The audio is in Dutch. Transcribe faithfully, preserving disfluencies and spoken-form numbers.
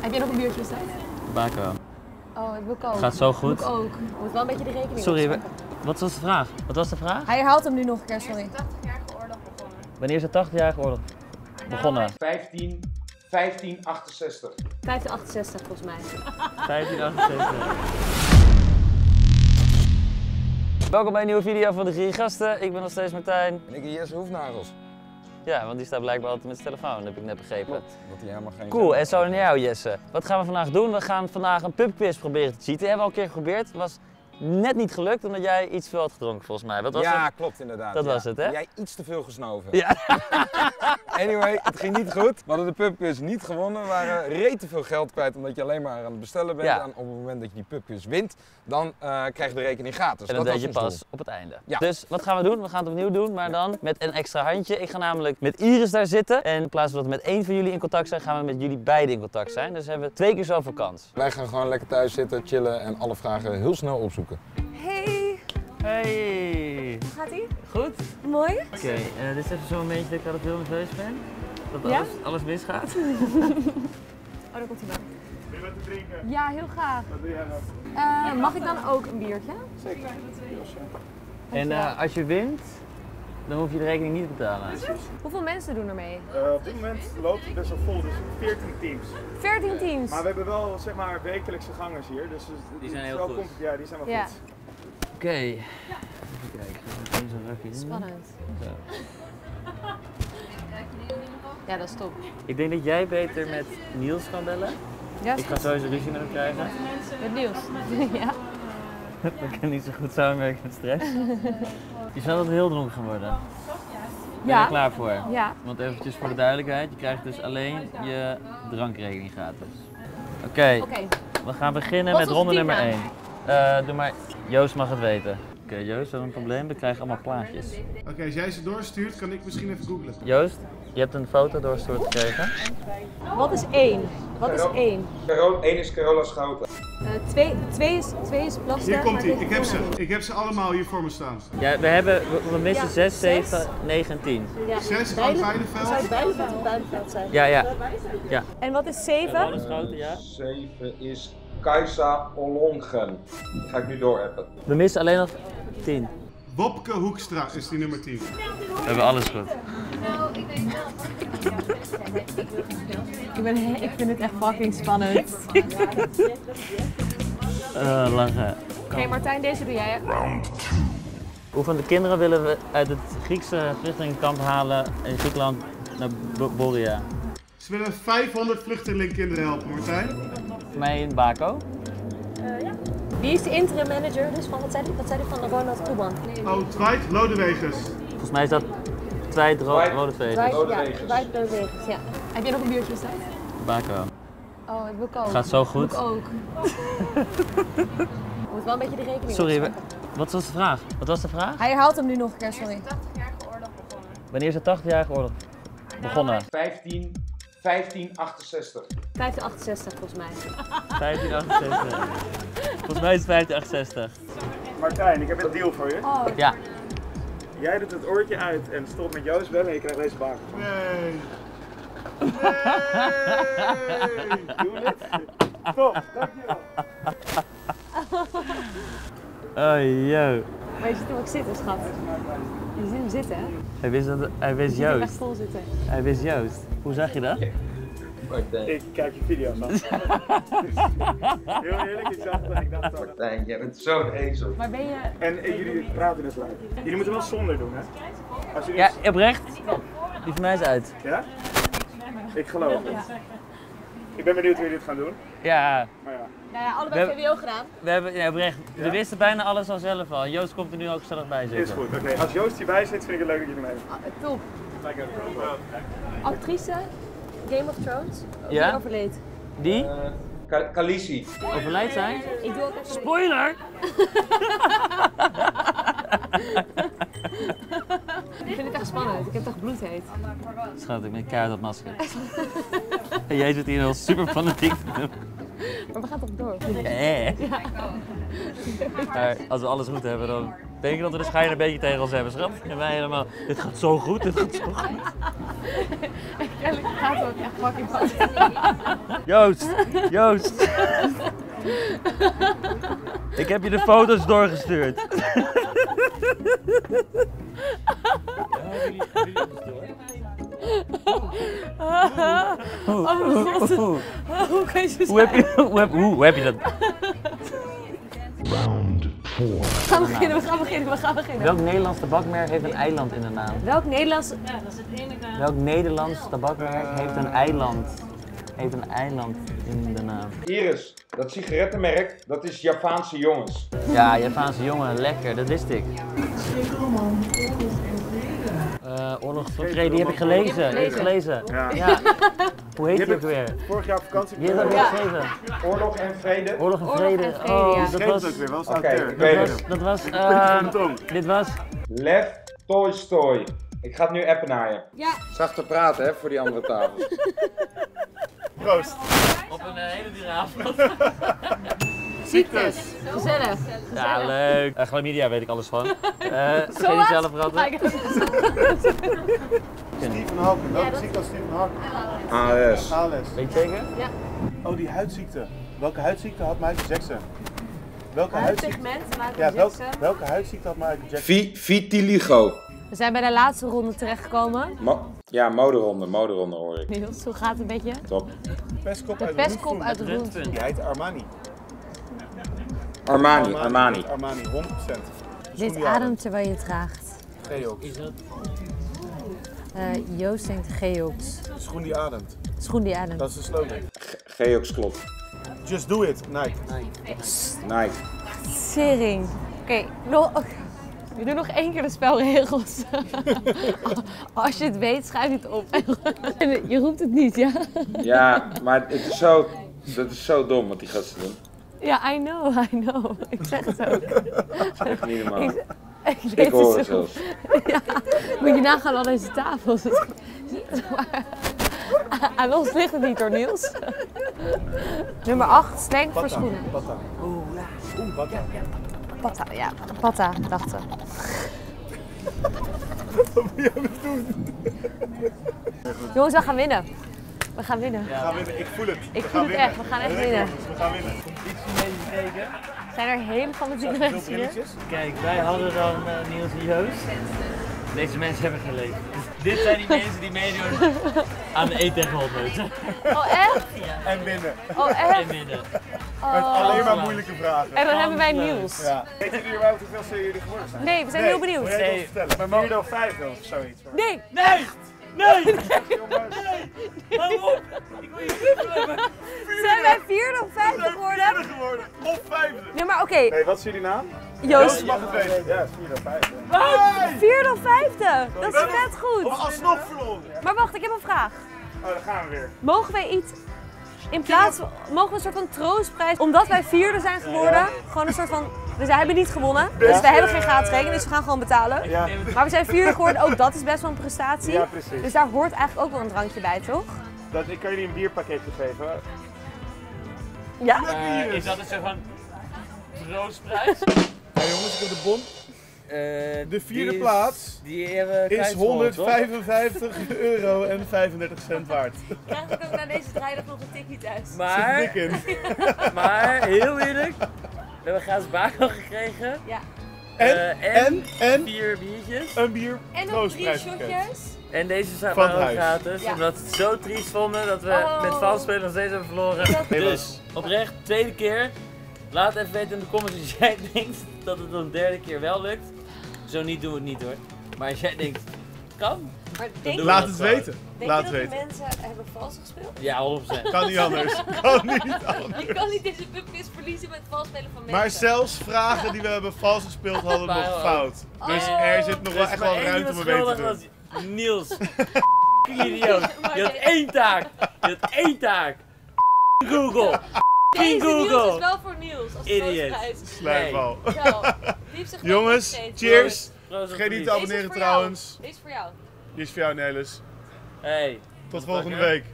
Heb jij nog een biertje besteld? Bako. Oh, dat wil ik ook. Gaat zo goed. Ik ook. Moet wel een beetje de rekening Sorry, opzetten. wat was de vraag? Wat was de vraag? Hij herhaalt hem nu nog een keer, sorry. Wanneer is de tachtigjarige oorlog begonnen? vijftien, vijftien achtenzestig. vijftien achtenzestig volgens mij. vijftien achtenzestig. Welkom bij een nieuwe video van de Drie Gasten. Ik ben nog steeds Martijn. En ik en Jesse Hoefnagels. Ja, want die staat blijkbaar altijd met zijn telefoon, heb ik net begrepen. Klopt, dat hij helemaal geen... Cool, en zo naar jou Jesse. Wat gaan we vandaag doen? We gaan vandaag een pubquiz proberen te cheaten. Hebben we al een keer geprobeerd. Het was net niet gelukt omdat jij iets veel had gedronken volgens mij. Wat was ja, het? klopt inderdaad. Dat ja. was het, hè? Jij iets te veel gesnoven. Ja. Anyway, het ging niet goed. We hadden de pubquiz niet gewonnen. We waren rete veel geld kwijt omdat je alleen maar aan het bestellen bent. Ja. En op het moment dat je die pubquiz wint, dan uh, krijg je de rekening gratis. En dat, dat deed je was ons pas doel. op het einde. Ja. Dus wat gaan we doen? We gaan het opnieuw doen, maar dan met een extra handje. Ik ga namelijk met Iris daar zitten. En in plaats van dat we met één van jullie in contact zijn, gaan we met jullie beiden in contact zijn. Dus hebben we twee keer zoveel kans. Wij gaan gewoon lekker thuis zitten, chillen en alle vragen heel snel opzoeken. Hey, Hey! hoe gaat ie? Goed? Mooi. Oké, okay, uh, dit is even zo'n momentje dat ik altijd heel nerveus ben. Dat Ja? alles, alles misgaat. Oh, daar komt hij dan. Wil je wat te drinken? Ja, heel graag. Wat doe jij nog? Uh, mag ik dan ook een biertje? Zeker. En uh, als je wint, dan hoef je de rekening niet te betalen. Hoeveel mensen doen er mee? Uh, op dit moment loopt het best wel vol, dus veertien teams. veertien teams. Maar we hebben wel zeg maar wekelijkse gangers hier, dus Die zijn het heel wel goed. komt- ja, die zijn wel Ja. goed. Oké. Okay. Even kijken, ik ga meteen zo'n rakje doen. Spannend. Zo. Ja, dat is top. Ik denk dat jij beter met Niels kan bellen. Ja, Ik ga sowieso ruzie met hem krijgen. met nieuws. Ja. We kunnen niet zo goed samenwerken met stress. Je zou dat heel dronken gaan worden. Ben je Ja. er klaar voor? Ja. Want eventjes voor de duidelijkheid, je krijgt dus alleen je drankrekening gratis. Oké, okay, Oké. we gaan beginnen Wat met is ronde onze nummer één. teamnaam? Uh, doe maar, Joost mag het weten. Oké, okay, Joost, we hebben een probleem, we krijgen allemaal plaatjes. Oké, okay, als jij ze doorstuurt, kan ik misschien even googlen. Joost, je hebt een foto doorgestuurd gekregen. Wat is één? Wat is één? één is Carola Schouten. Uh, twee, twee, is, twee is Plaster. Hier komt maar ie, dit is ik heb ze. Corona. Ik heb ze allemaal hier voor me staan. Ja, we hebben, we, we missen Ja, zes, zes. zeven, negen en tien. Ja. Zes van Bijle- Bijleveld. Zou het Bijleveld of Buitenveld zijn? Ja, ja. ja. En wat is En zeven? alles grote, ja. zeven is Kajsa Ollongren. Die ga ik nu doorappen. We missen alleen nog tien. Wopke Hoekstra is die nummer tien. We hebben alles goed. Ik, ben, ik vind het echt fucking spannend. Uh, lachen. Oké, Martijn, deze doe jij. Hoe van de kinderen willen we uit het Griekse vluchtelingenkamp halen in Griekenland naar B- Boria? Ze willen vijfhonderd vluchtelingenkinderen helpen, Martijn. Voor mij in Bako. Wie is de interim manager? Dus van, wat zei hij? Wat zei hij van Ronald Koeman? Oh, Dwight Lodewegers. Volgens mij is dat Twijt Ro Dwight. Rode Vegers. Dwight, ja, Lodewegers. Dwight Lodewegers, ja. Heb jij nog een biertje besteld? Bako. Oh, dat wil ik ook. Gaat zo goed. Doe ik ook. Moet wel een beetje de rekening Sorry, we- opzetten. wat was de vraag? Wat was de vraag? Hij herhaalt hem nu nog een keer, sorry. Wanneer is de tachtigjarige oorlog begonnen? vijftien, vijftien achtenzestig. vijftien achtenzestig volgens mij. vijftien achtenzestig. Volgens mij is het vijftien achtenzestig. Martijn, ik heb een deal voor je. Oh, Ja. Jij doet het oortje uit en stopt met Joost bellen en je krijgt deze baak. Nee. Doe het. Top, dankjewel. Oh, yo. maar je ziet hem ook zitten, schat. Je ziet hem zitten, hè? Hij wist, dat, hij wist Je ziet hem echt Joost. vol zitten. Hij wist Joost. Hoe zag je dat? Ik kijk je video's aan. Heel eerlijk, ik zag dat ik dacht dat. Martijn, jij bent zo'n ezel. Maar ben je... En eh, jullie praten het live. Jullie moeten wel zonder doen, hè? Als jullie... Ja, oprecht. Die van mij is uit. Ja? Ik geloof het. Ik ben benieuwd hoe jullie dit gaan doen. Ja, Maar ja. Nou ja, allebei We- V W O gedaan. we hebben, ja, oprecht. We wisten bijna alles al zelf al. Joost komt er nu ook gezellig bij Is zitten. goed. Oké, als Joost hierbij zit, vind ik het leuk dat jullie meedoen. Ah, top. Actrice, Game of Thrones. Ja? Die overleed. Die? Uh, Khaleesi. Overlijdt zij? Ik doe ook even... Spoiler! Ik vind het echt spannend. Ik heb toch bloedheet. Schat, ik ben keihard op masker. En jij zit hier heel super fanatiek te doen. Maar we gaan toch door? Eh. Maar als we alles goed hebben, dan Denk je dat we de schijn een beetje tegen ons hebben, schat? En wij helemaal, dit gaat zo goed, dit gaat zo goed. Eigenlijk gaat het ook echt fucking fout. Joost, Joost. Ik heb je de foto's doorgestuurd. Oh mijn god. Hoe kan je zo Hoe heb je, hoe heb, hoe, hoe heb je dat? We gaan beginnen, we gaan beginnen, we gaan beginnen. Welk Nederlands tabakmerk heeft een eiland in de naam? Welk Nederlands... Ja, dat is het enige. Welk Nederlands tabakmerk heeft een eiland? Heeft een eiland in de naam. Iris, dat sigarettenmerk, dat is Javaanse jongens. Ja, Javaanse jongen, lekker, dat wist ik. Uh, Oorlog van Vrede, die heb ik gelezen. Die heb ik gelezen. Ja. Ja. Hoe heet die ook weer? Vorig jaar op vakantie. Wie heeft dat weer geschreven? Oorlog en vrede. Oorlog en Oorlog Vrede. en Vrede, Oh, ja. dat Schreef was... het ook weer, wel eens Oké, auteur. ik weet Dat het. was... Dat was uh, dit was... Lev Tolstoy. Ik ga het nu appen naar je. Ja. Zachter praten, hè, voor die andere tafels. Proost. Op een hele dure avond. Ziektes. Gezellig. Ja, leuk. Uh, chlamydia weet ik alles van. Uh, Zo Geen wat? zelf praten. Stephen Hawking. Welke ziekte had Stephen Hawking? A S. A L S. Weet je zeker? Oh, die huidziekte. Welke huidziekte had Michael Jackson? Welke huidziekte? Huidpigment, Michael Ja, welk, Jackson. welke huidziekte had Michael Jackson? Vi vitiligo. We zijn bij de laatste ronde terechtgekomen. Mo ja, moderonde, moderonde hoor ik. Niels, hoe gaat het een beetje? Top. Pestkop De uit pestkop uit de Rundfund. Rundfund. Die heet Armani. Armani, Armani. Armani, honderd procent. Dit ademt terwijl je het draagt. Geox. Uh, Joost denkt Geox. Schoen die ademt. Schoen die ademt. Dat is de slogan. Geox klopt. Just do it, Nike. Nike. Sering. Oké, nog- we doen nog één keer de spelregels. Als je het weet, schrijf je het op. Je roept het niet, ja? Ja, maar het is zo, dat is zo dom wat die gasten doen. Ja, I know, I know. Ik zeg het ook. Echt niet normaal. Ik, ik, Ik weet hoor het het zo. zelfs. Ja, moet je nagaan al deze tafels. Aan ons ligt het niet hoor, Niels. Nummer acht, slang voor schoenen. Patta. Oeh, ja. Oeh, patta. Patta, ja. Patta, dachten. Wat moet jij doen? Jongens, we gaan winnen. We gaan winnen. We gaan winnen, ik voel het. Ik We voel gaan het winnen. echt, we gaan echt Ja, winnen. jongens, We gaan winnen. Zijn er hele fanatieke Veel mensen hier? brilletjes? Kijk, wij hadden dan uh, Niels en Joost. Deze mensen hebben geen leven. Dit zijn die mensen die meedoen aan de één tegen honderd. Oh, echt? En winnen. Oh, En echt? winnen. Met alleen maar moeilijke vragen. En dan hebben wij Niels. Ja. Weet jullie überhaupt hoeveel jullie geworden zijn? Nee, we zijn heel benieuwd. Moet jij Nee. het ons vertellen? Maar vierde of vijfde of zoiets. Nee, Nee! Nee! Jongens. Hou op! Ik wil je knuffelen! zijn wij vierde of vijfde geworden? Vierde geworden. Of vijfde. Nee, maar oké. Nee, wat is jullie naam? Joost, Je mag het weten. Ja, vierde of vijfde. vierde of vijfde? Dat is vet Of goed. alsnog verloren. Maar wacht, ik heb een vraag. Oh, daar gaan we weer. Mogen wij iets in plaats van, mogen we een soort van troostprijs, omdat wij vierde zijn geworden, gewoon een soort van, dus wij hebben niet gewonnen, dus wij hebben geen gratis rekening, dus we gaan gewoon betalen. Ja. Maar we zijn vierde geworden, ook dat is best wel een prestatie. Ja, precies. Dus daar hoort eigenlijk ook wel een drankje bij, toch? Dat, ik kan jullie een bierpakketje geven. Ja? Uh, is dat een soort van troostprijs? Ja, jongens, ik heb de bon. Uh, De vierde plaats Die hebben is honderdvijfenvijftig euro en vijfendertig cent waard. Krijg ik ook na deze draaidag nog een tikkie thuis? Maar, Dik in. maar, heel eerlijk, we hebben gratis bakel gekregen. Ja. En, Uh, en, en vier biertjes. een bier En nog drie troostprijspakket. shotjes. En deze zijn Van waren ook huis. gratis, Ja. omdat we het zo triest vonden dat we Oh. met vals spelen nog steeds hebben verloren. Dat- Dus, oprecht, tweede keer. Laat even weten in de comments als jij denkt dat het een derde keer wel lukt. Zo niet doen we het niet hoor. Maar als jij denkt, kan, Maar dan denk, doen we Laat dat het gewoon. weten. denk Laat je het dat de weten. mensen hebben vals gespeeld? Ja, honderd procent. Kan niet anders. Kan niet anders. Je kan niet deze pubquiz verliezen met vals spelen van mensen. Maar zelfs vragen die we hebben vals gespeeld hadden nog Waren fout. Dus Oh. er zit nog wel echt wel ruimte om een beter te doen. was Niels. Idioot. Je had één taak. Je had één taak. Google. Deze Niels Google. is wel voor Niels als Idiot. troostprijs. Slijmbal. Zo, die heeft zich nooit Jongens, opgegeten. cheers. Proost op Vergeet niet de te liefde. abonneren voor trouwens. Jou. Deze is voor jou. Die is voor jou, Nelis. Hey. Tot volgende week.